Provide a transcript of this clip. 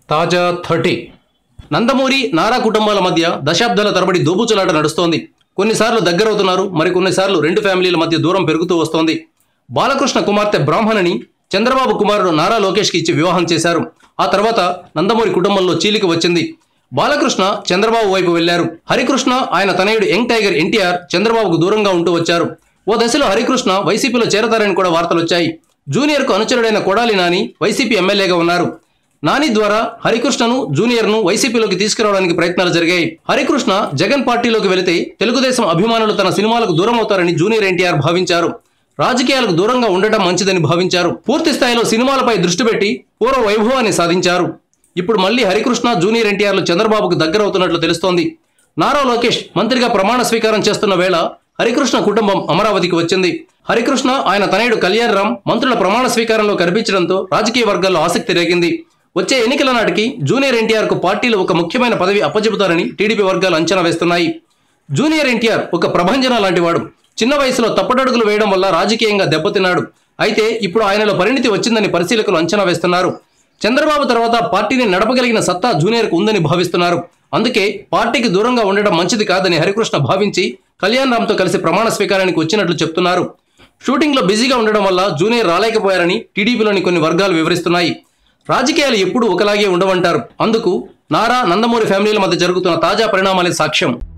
తాజా 30 నందమూరి నారా కుటుంబాల మధ్య దశాబ్దాల తరబడి దోబూచులాట నడుస్తోంది. కొన్నిసార్లు దగ్గరవుతున్నారు, మరికొన్నిసార్లు రెండు ఫ్యామిలీల మధ్య దూరం పెరుగుతూ వస్తోంది. బాలకృష్ణ కుమార్తె బ్రాహ్మణిని చంద్రబాబు కుమారుడు నారా లోకేష్కి ఇచ్చి వివాహం చేశారు. ఆ తర్వాత నందమూరి కుటుంబంలో చీలిక వచ్చింది. బాలకృష్ణ చంద్రబాబు వైపు వెళ్లారు. హరికృష్ణ ఆయన తనయుడు యంగ్ టైగర్ ఎన్టీఆర్ చంద్రబాబుకు దూరంగా ఉంటూ వచ్చారు. ఓ దశలో హరికృష్ణ వైసీపీలో చేరతారని కూడా వార్తలు వచ్చాయి. జూనియర్కు అనుచరుడైన కొడాలి నాని వైసీపీ ఎమ్మెల్యేగా ఉన్నారు. నాని ద్వారా హరికృష్ణను జూనియర్ను వైసీపీలోకి తీసుకురావడానికి ప్రయత్నాలు జరిగాయి. హరికృష్ణ జగన్ పార్టీలోకి వెళితే తెలుగుదేశం అభిమానులు తన సినిమాలకు దూరం అవుతారని జూనియర్ ఎన్టీఆర్ భావించారు. రాజకీయాలకు దూరంగా ఉండటం మంచిదని భావించారు. పూర్తి స్థాయిలో సినిమాలపై దృష్టి పెట్టి పూర్వ వైభవాన్ని సాధించారు. ఇప్పుడు మళ్లీ హరికృష్ణ జూనియర్ ఎన్టీఆర్లు చంద్రబాబుకు దగ్గరవుతున్నట్లు తెలుస్తోంది. నారా లోకేష్ మంత్రిగా ప్రమాణ స్వీకారం చేస్తున్న వేళ హరికృష్ణ కుటుంబం అమరావతికి వచ్చింది. హరికృష్ణ ఆయన తనయుడు కళ్యాణ్ రామ్ మంత్రుల ప్రమాణ స్వీకారంలో కనిపించడంతో రాజకీయ వర్గాల్లో ఆసక్తి రేగింది. వచ్చే ఎన్నికల నాటికి జూనియర్ ఎన్టీఆర్ కు పార్టీలో ఒక ముఖ్యమైన పదవి అప్పచెబుతారని టీడీపీ వర్గాలు అంచనా వేస్తున్నాయి. జూనియర్ ఎన్టీఆర్ ఒక ప్రభంజన లాంటివాడు. చిన్న వయసులో తప్పటడుగులు వేయడం వల్ల రాజకీయంగా దెబ్బతిన్నాడు. అయితే ఇప్పుడు ఆయనలో పరిణితి వచ్చిందని పరిశీలకులు అంచనా వేస్తున్నారు. చంద్రబాబు తర్వాత పార్టీని నడపగలిగిన సత్తా జూనియర్కు ఉందని భావిస్తున్నారు. అందుకే పార్టీకి దూరంగా ఉండడం మంచిది కాదని హరికృష్ణ భావించి కళ్యాణ్ రామ్తో కలిసి ప్రమాణ స్వీకారానికి వచ్చినట్లు చెప్తున్నారు. షూటింగ్లో బిజీగా ఉండడం వల్ల జూనియర్ రాలేకపోయారని టీడీపీలోని కొన్ని వర్గాలు వివరిస్తున్నాయి. రాజకీయాలు ఎప్పుడూ ఒకలాగే ఉండవంటారు. అందుకు నారా నందమూరి ఫ్యామిలీల మధ్య జరుగుతున్న తాజా పరిణామాలే సాక్ష్యం.